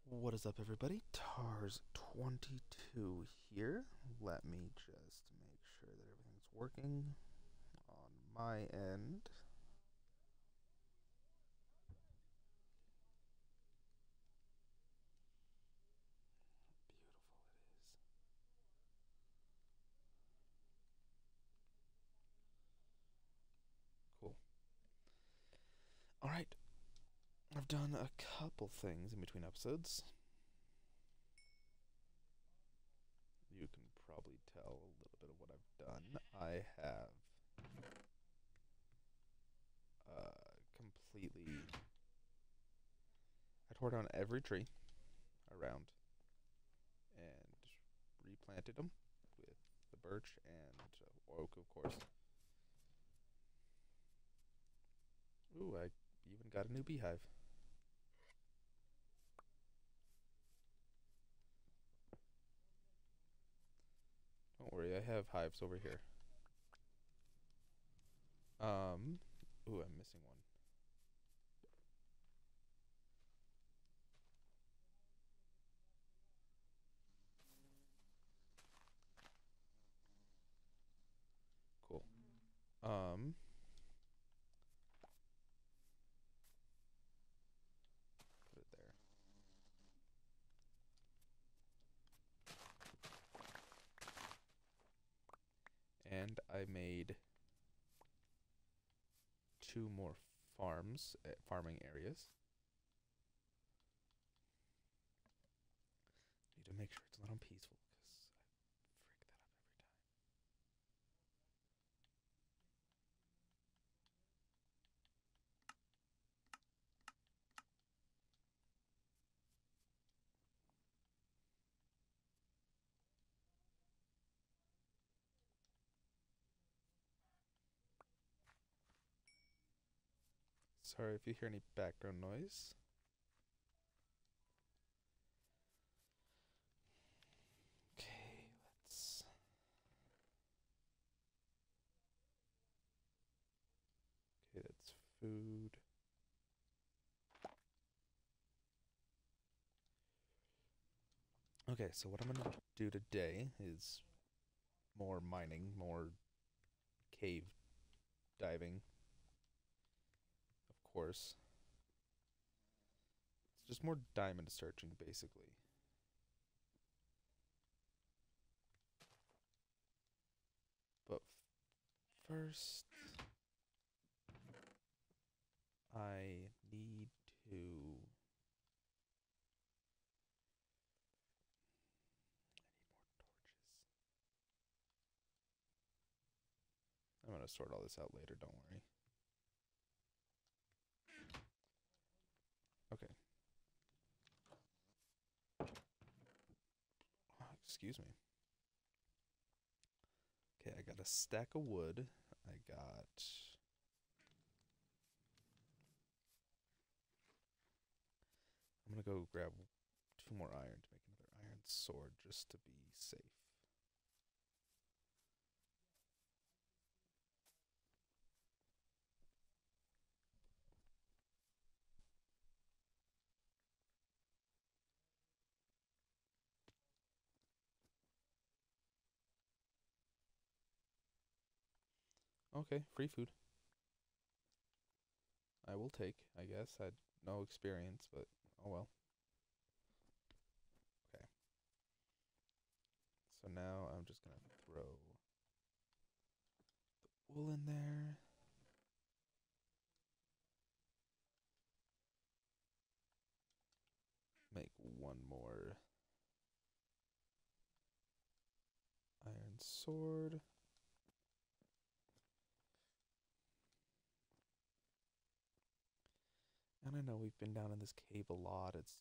What is up, everybody? Tars22 here. Let me just make sure that everything's working on my end. Beautiful it is. Cool. Alright. I've done a couple things in between episodes. You can probably tell a little bit of what I've done. I have completely... I tore down every tree around and replanted them with the birch and oak, of course. Ooh, I even got a new beehive. Don't worry, I have hives over here. Ooh, I'm missing one. Cool. Put it there. And I made 2 more farming areas. Need to make sure it's not on peaceful, because I frick that up every time. Sorry if you hear any background noise. Okay, let's... Okay, that's food. Okay, so what I'm gonna do today is more mining, more cave diving, of course. It's just more diamond searching, basically. But first, I need to... I need more torches. I'm gonna sort all this out later, don't worry. Okay. Oh, excuse me. Okay, I got a stack of wood. I got... I'm gonna go grab 2 more iron to make another iron sword just to be safe. Okay, free food. I will take, I guess. I had no experience, but oh well. Okay. So now I'm just gonna throw the wool in there. Make 1 more iron sword. And I know we've been down in this cave a lot. It's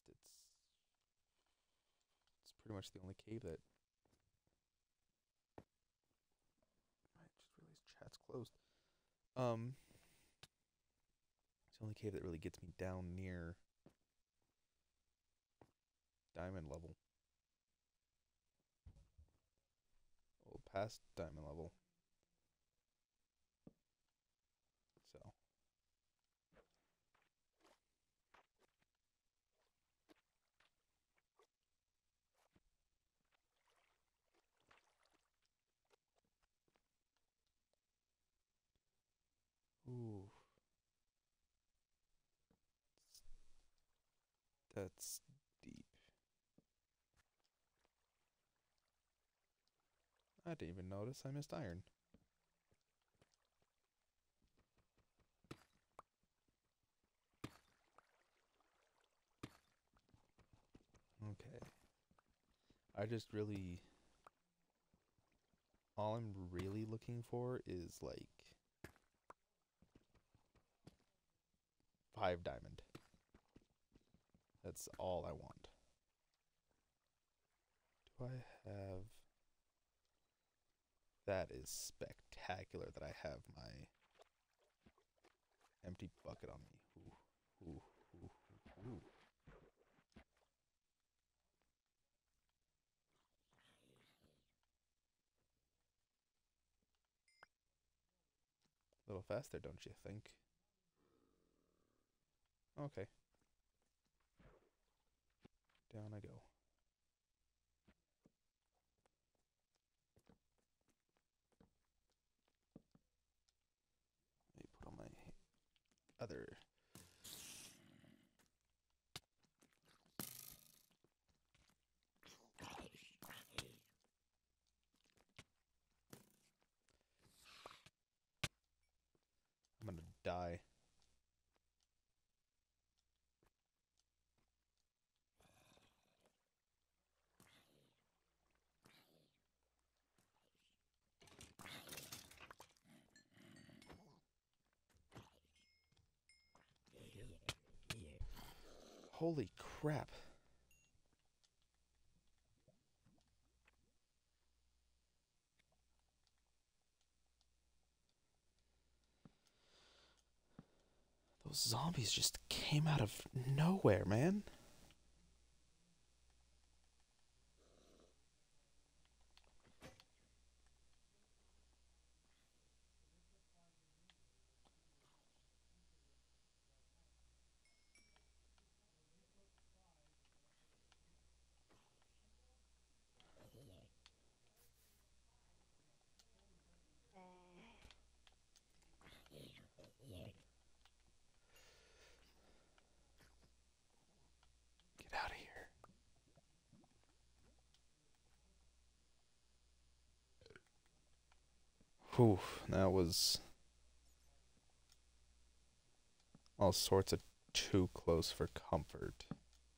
pretty much the only cave that... I just realized chat's closed. It's the only cave that really gets me down near diamond level. Well, past diamond level. So. Ooh, that's deep. I didn't even notice I missed iron. Okay. I just really... All I'm really looking for is, like, 5 diamond. That's all I want. Do I have... That is spectacular that I have my empty bucket on me. Ooh, ooh, ooh, ooh. A little faster, don't you think? Okay. Down I go. Let me put on my other... I'm gonna die. Holy crap. Those zombies just came out of nowhere, man. Get out of here. Whew, that was all sorts of too close for comfort.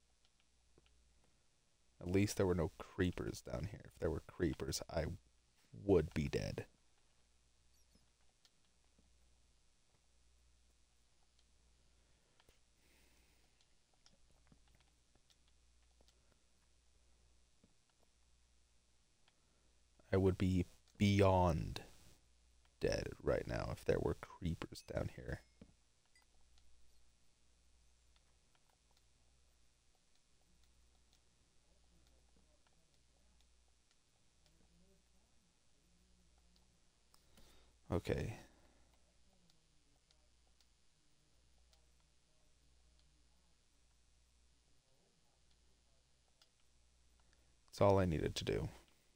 At least there were no creepers down here. If there were creepers, I would be dead. I would be beyond dead right now if there were creepers down here. Okay. That's all I needed to do.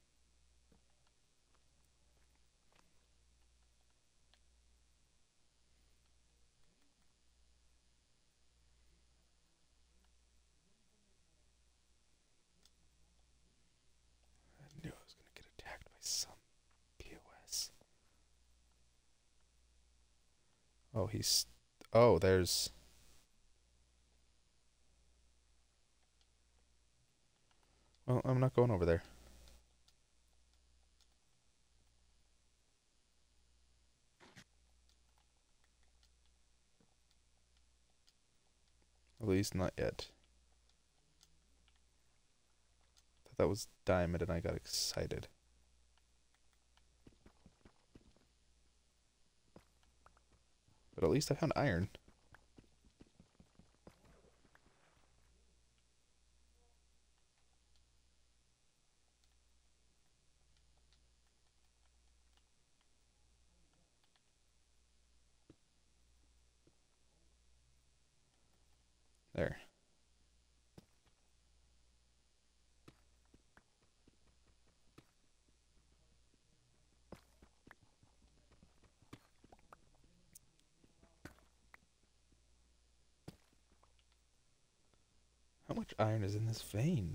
I knew I was going to get attacked by some POS. Oh, he's... Oh, there's... Well, I'm not going over there. At least not yet. I thought that was diamond and I got excited. But at least I found iron. There. How much iron is in this vein?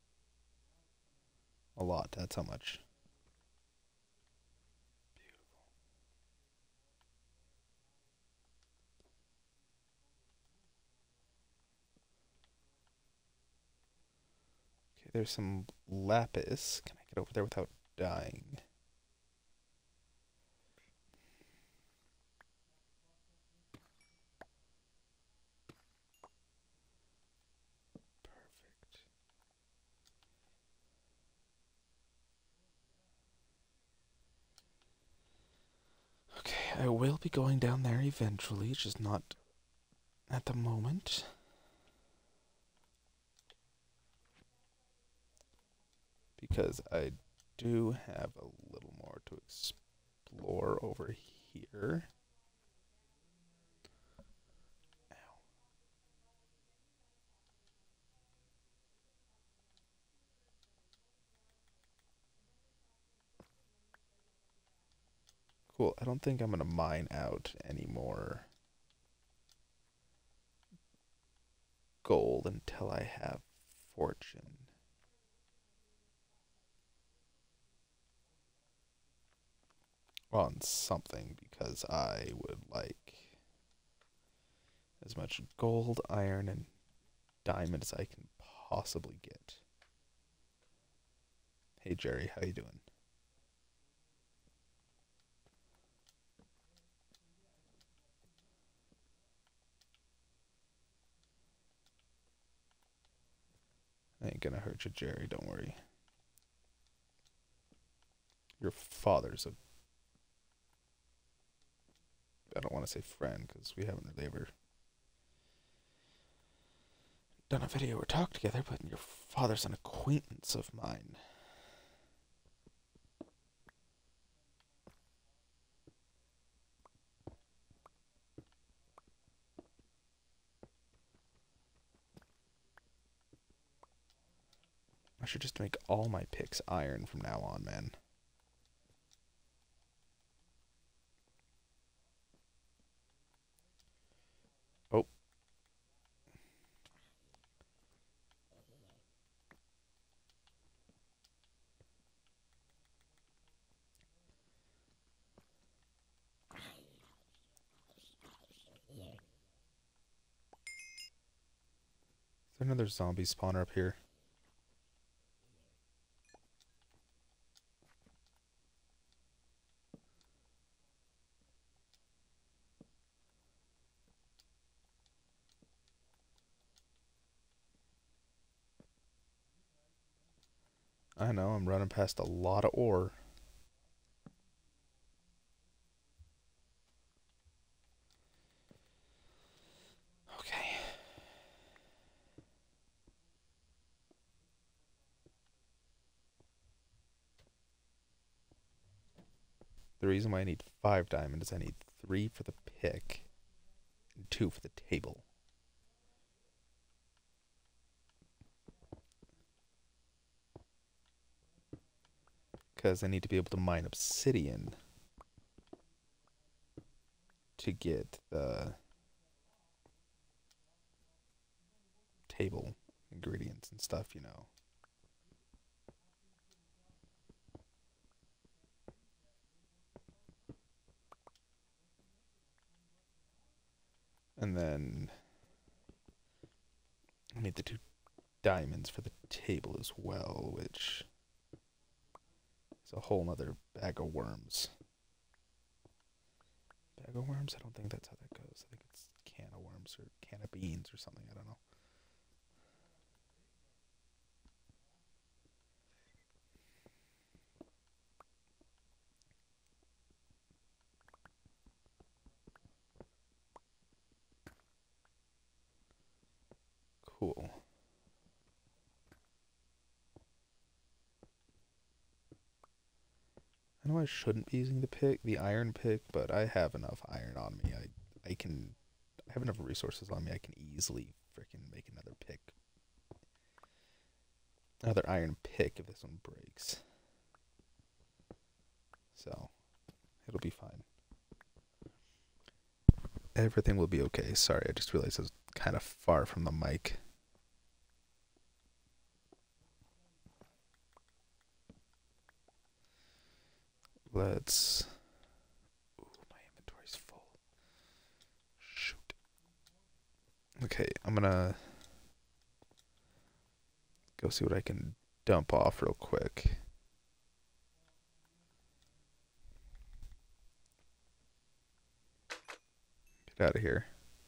A lot, that's how much. Okay, there's some lapis. Can I get over there without dying? Perfect. Okay, I will be going down there eventually, just not at the moment. Because I do have a little more to explore over here. Ow. Cool, I don't think I'm gonna mine out any more gold until I have fortune. On something, because I would like as much gold, iron, and diamond as I can possibly get. Hey Jerry, how you doing? I ain't gonna hurt you, Jerry, don't worry. Your father's a... I don't want to say friend, because we haven't really ever done a video or talked together, but your father's an acquaintance of mine. I should just make all my picks iron from now on, man. Oh. Is there another zombie spawner up here? I know, I'm running past a lot of ore. Okay. The reason why I need 5 diamonds is I need 3 for the pick and 2 for the table. Because I need to be able to mine obsidian to get the table ingredients and stuff, you know. And then I need the 2 diamonds for the table as well, which is a whole nother bag of worms. Bag of worms? I don't think that's how that goes. I think it's can of worms or can of beans or something. I don't know. Cool. I know I shouldn't be using the iron pick, but I have enough iron on me. I have enough resources on me. I can easily freaking make another pick. Another iron pick if this one breaks. So, it'll be fine. Everything will be okay. Sorry, I just realized I was kind of far from the mic. Let's... Ooh, my inventory's full. Shoot. Okay, I'm gonna go see what I can dump off real quick. Get out of here.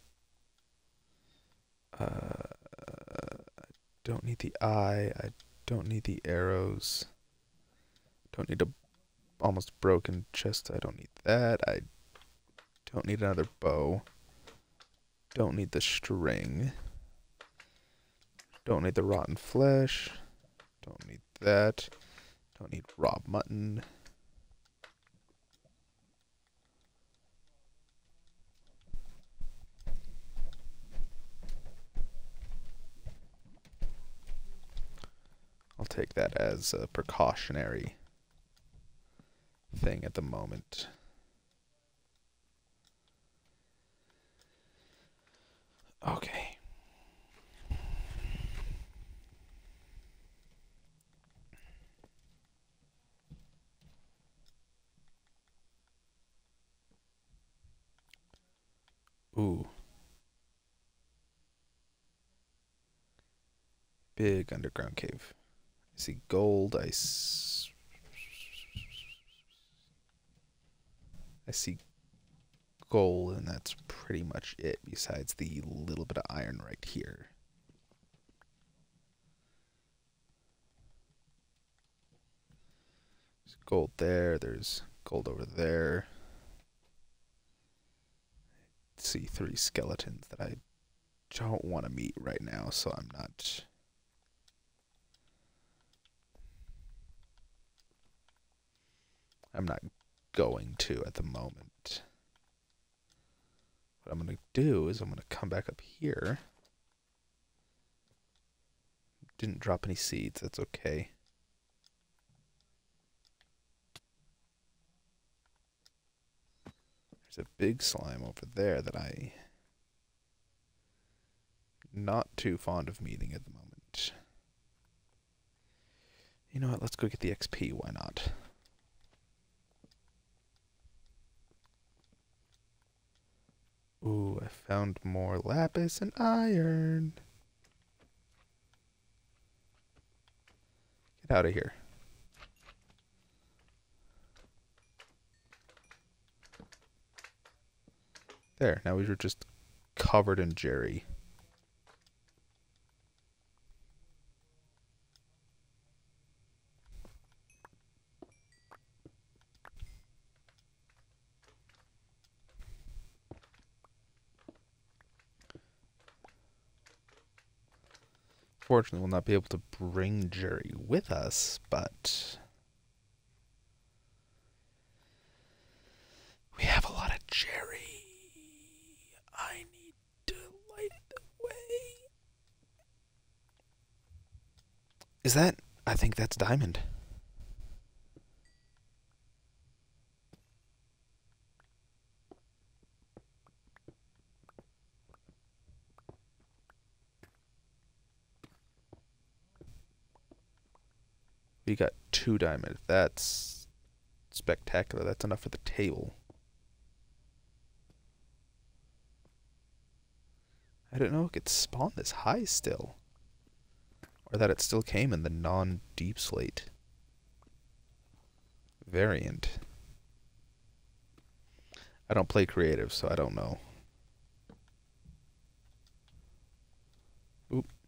I don't need the eye. I don't need the arrows. Don't need a almost broken chest. I don't need that. I don't need another bow. Don't need the string. Don't need the rotten flesh. Don't need that. Don't need raw mutton. I'll take that as a precautionary thing at the moment. Okay. Ooh. Big underground cave. I see gold. I see gold, and that's pretty much it, besides the little bit of iron right here. There's gold there. There's gold over there. I see 3 skeletons that I don't want to meet right now, so I'm not... going to at the moment. What I'm going to do is I'm going to come back up here. Didn't drop any seeds, that's okay. There's a big slime over there that I'm not too fond of meeting at the moment. You know what, let's go get the XP, why not? Ooh, I found more lapis and iron. Get out of here. There, now we're just covered in Jerry. Fortunately, we'll not be able to bring Jerry with us, but we have a lot of Jerry. I need to light the way. Is that? I think that's diamond. We got 2 diamond. That's spectacular. That's enough for the table. I didn't know it could spawn this high still. Or that it still came in the non-deep slate variant. I don't play creative, so I don't know. Oop.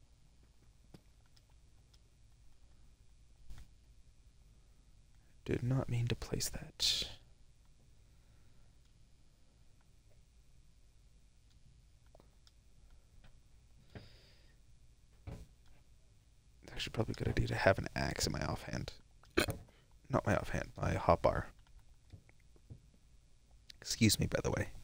Did not mean to place that. It's actually probably a good idea to have an axe in my offhand. Not my offhand, my hotbar. Excuse me, by the way.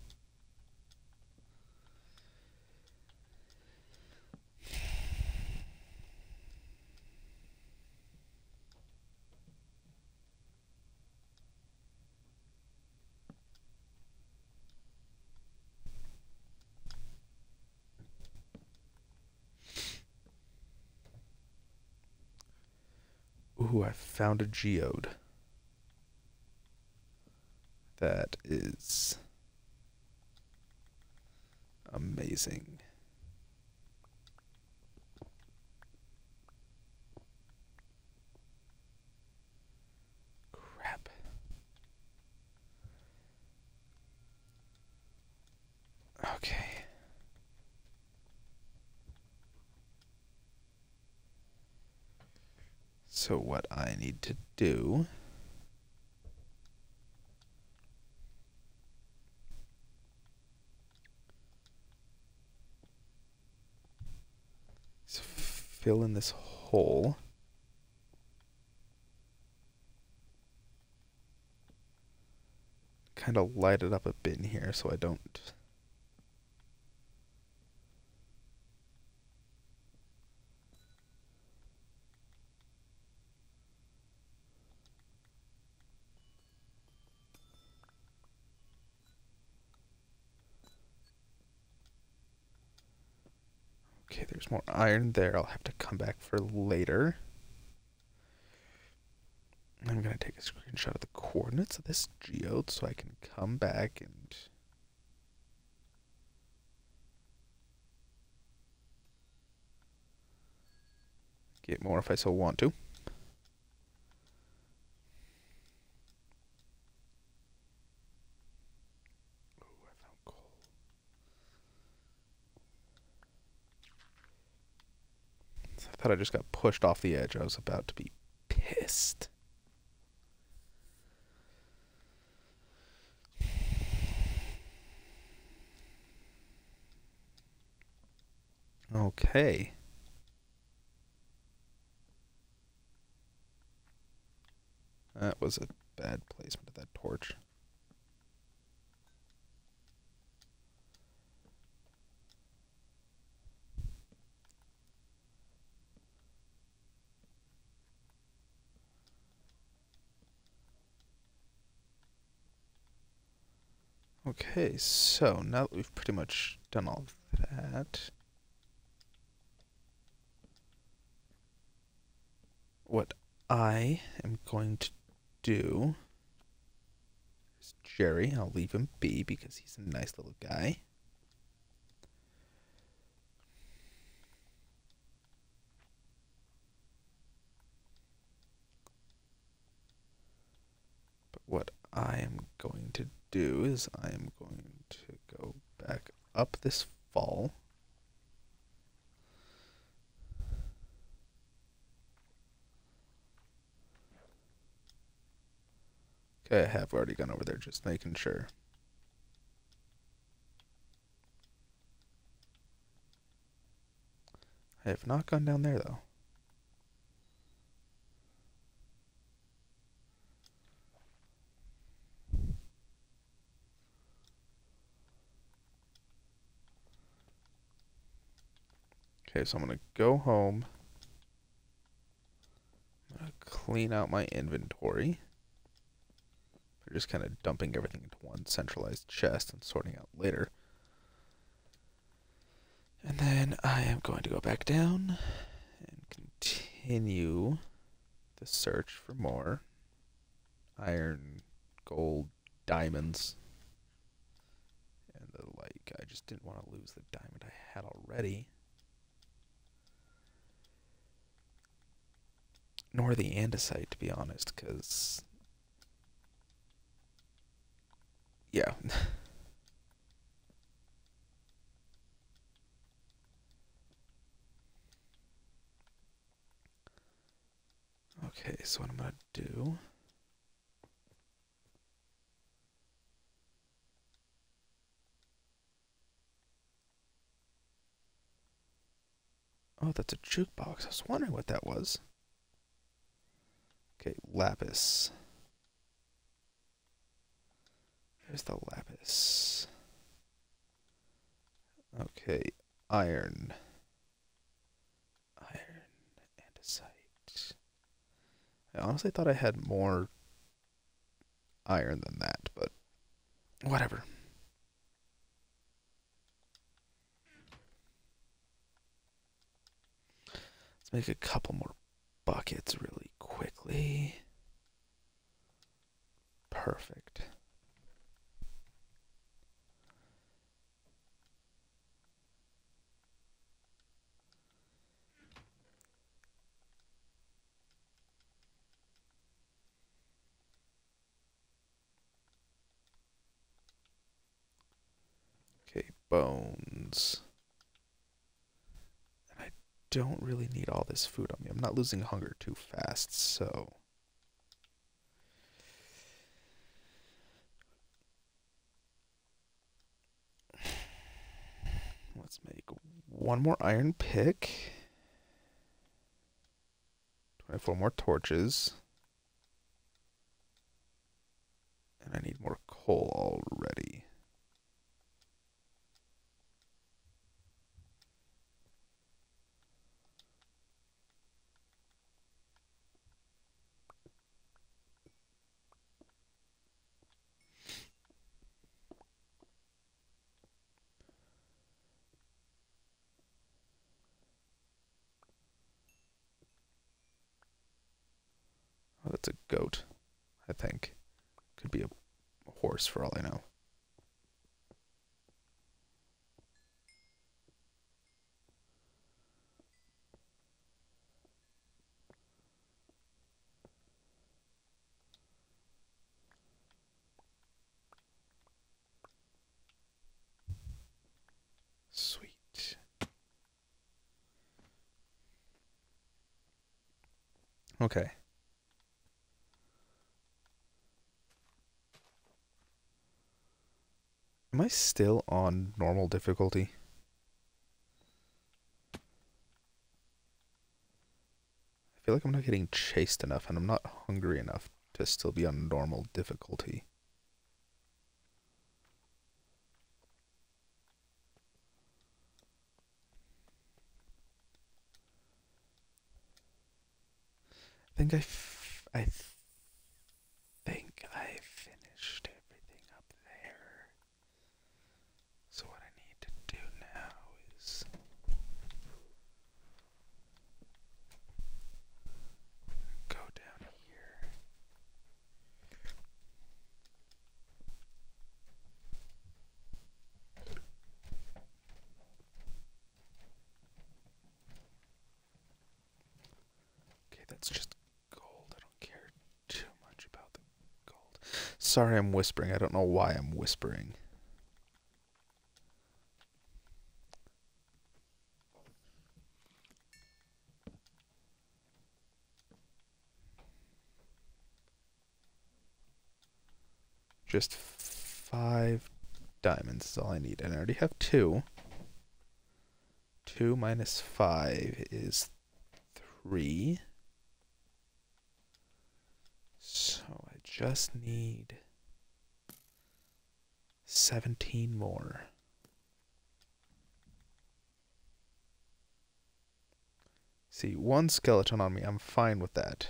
Ooh, I found a geode. That is amazing. Crap. Okay. So what I need to do is fill in this hole. Kind of light it up a bit in here so I don't... Okay, there's more iron there. I'll have to come back for later. I'm going to take a screenshot of the coordinates of this geode so I can come back and... get more if I so want to. Ooh, I found coal. I thought I just got pushed off the edge. I was about to be pissed. Okay. That was a bad placement of that torch. Okay, so now that we've pretty much done all of that, what I am going to do is Jerry. I'll leave him be because he's a nice little guy. But what I am going to do is I am going to go back up this fall. Okay, I have already gone over there, just making sure. I have not gone down there, though. Okay, so I'm going to go home. I'm going to clean out my inventory. We're just kind of dumping everything into one centralized chest and sorting out later. And then I am going to go back down and continue the search for more iron, gold, diamonds, and the like. I just didn't want to lose the diamond I had already. Nor the andesite, to be honest, because... yeah. Okay, so what I'm going to do... oh, that's a jukebox. I was wondering what that was. Okay, lapis. There's the lapis. Okay, iron. Iron, andesite. I honestly thought I had more iron than that, but whatever. Let's make a couple more buckets really quickly. Perfect. bones. And I don't really need all this food on me. I'm not losing hunger too fast, so... Let's make one more iron pick. 24 more torches. And I need more coal already. Oh, that's a goat, I think. Could be a horse for all I know. Sweet. Okay. Am I still on normal difficulty? I feel like I'm not getting chased enough and I'm not hungry enough to still be on normal difficulty. I think I think I finished everything up there. So what I need to do now is go down here. Okay, that's just gold. I don't care too much about the gold. Sorry I'm whispering. I don't know why I'm whispering. Just 5 diamonds is all I need. And I already have 2. 2 minus 5 is 3. So I just need 17 more. See, 1 skeleton on me, I'm fine with that.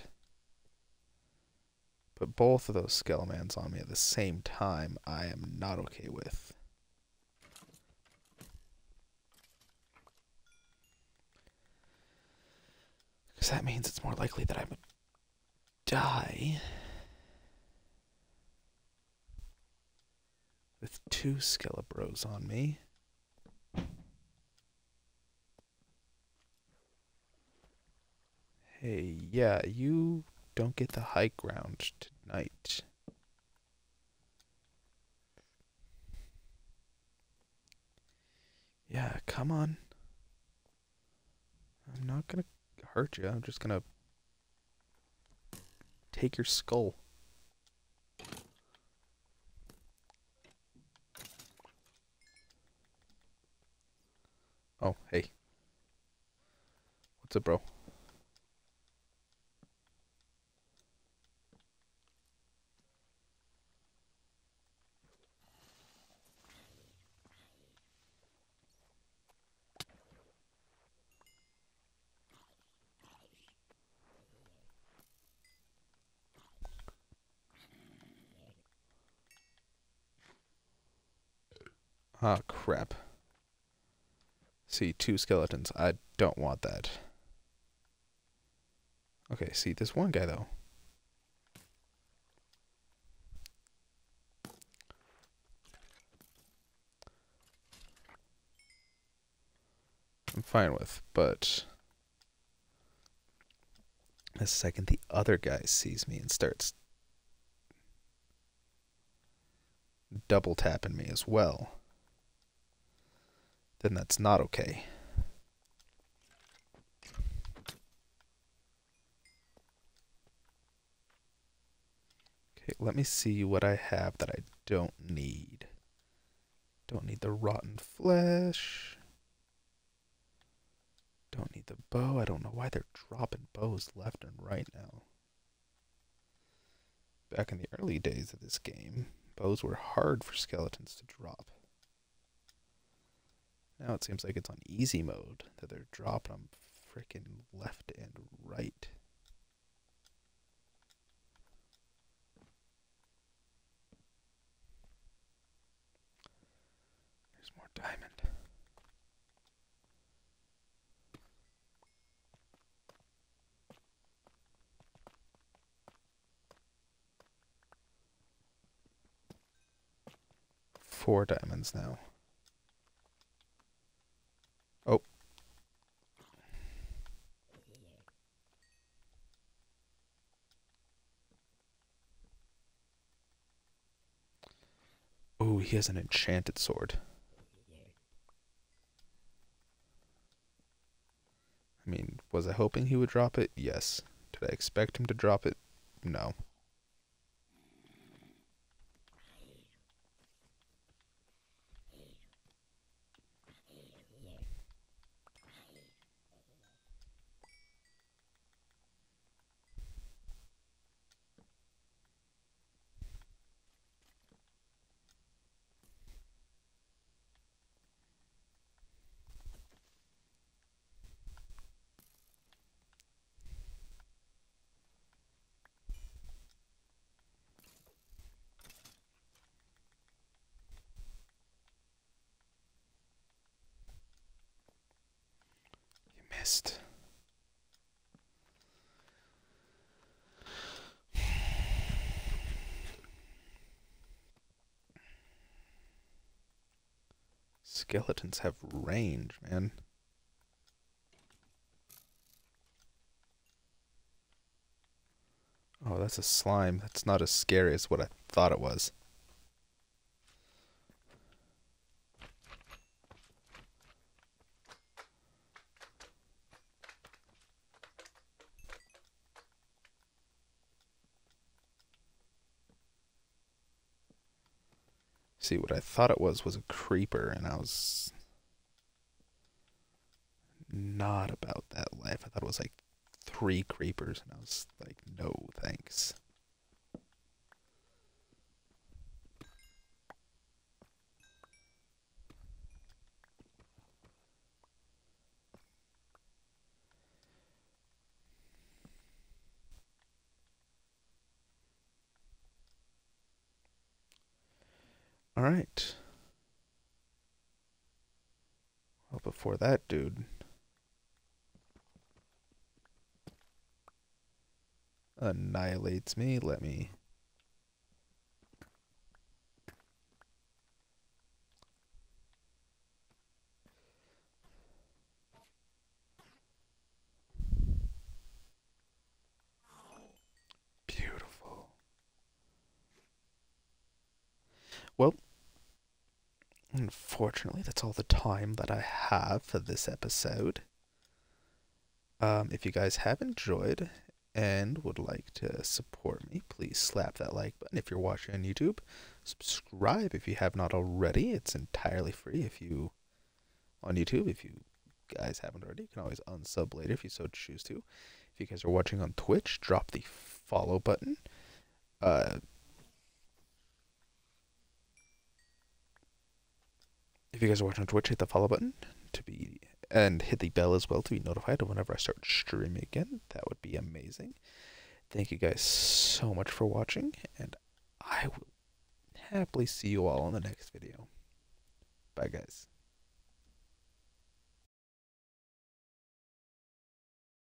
But both of those skeletons on me at the same time, I am not okay with. Because that means it's more likely that I would die with 2 skelebros on me. Hey, yeah, you don't get the high ground tonight. Yeah, come on. I'm not gonna hurt you. I'm just gonna take your skull. Oh, hey. What's up, bro? Ah, crap. See, 2 skeletons. I don't want that. Okay, see, this one guy, though. I'm fine with, but the second the other guy sees me and starts double tapping me as well, then that's not okay. Okay, let me see what I have that I don't need. Don't need the rotten flesh. Don't need the bow. I don't know why they're dropping bows left and right now. Back in the early days of this game, bows were hard for skeletons to drop. Now it seems like it's on easy mode that they're dropping them freaking left and right. There's more diamond. Four diamonds now. Oh. Oh, he has an enchanted sword. I mean, was I hoping he would drop it? Yes. Did I expect him to drop it? No. You missed. Skeletons have range, man. Oh, that's a slime. That's not as scary as what I thought it was. See, what I thought it was a creeper, and I was not about that life. I thought it was like 3 creepers, and I was like, no, thanks. All right. Well, before that dude annihilates me, let me... Beautiful. Well, unfortunately, that's all the time that I have for this episode. If you guys have enjoyed and would like to support me, please slap that like button. If you're watching on YouTube, subscribe if you have not already. It's entirely free if you on YouTube. If you guys haven't already, you can always unsub later if you so choose to. If you guys are watching on Twitch, drop the follow button. If you guys are watching on Twitch, hit the follow button and hit the bell as well to be notified of whenever I start streaming again. That would be amazing. Thank you guys so much for watching, and I will happily see you all in the next video. Bye, guys.